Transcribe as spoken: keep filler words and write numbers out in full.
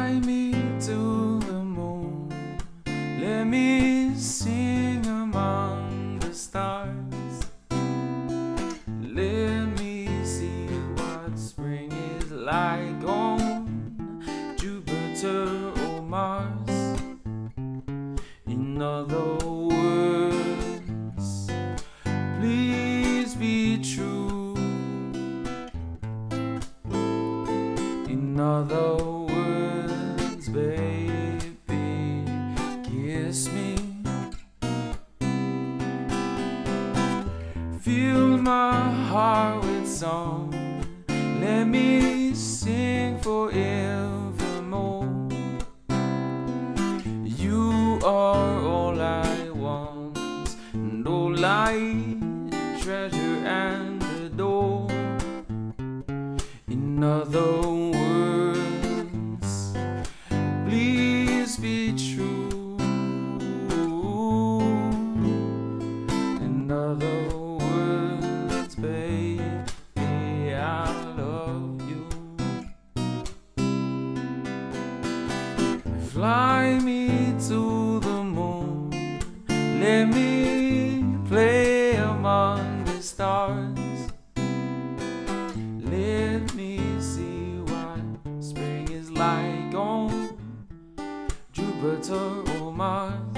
Fly me to the moon, let me sing among the stars. Let me see what spring is like on Jupiter or Mars. In other words, please be true. In other words, baby, kiss me. Fill my heart with song, let me sing forevermore. You are all I want, and all I treasure and adore. In other words, please be true. In other words, baby, I love you. Fly me to the moon, let me play among the stars. Let me see what spring is like on Jupiter or Mars.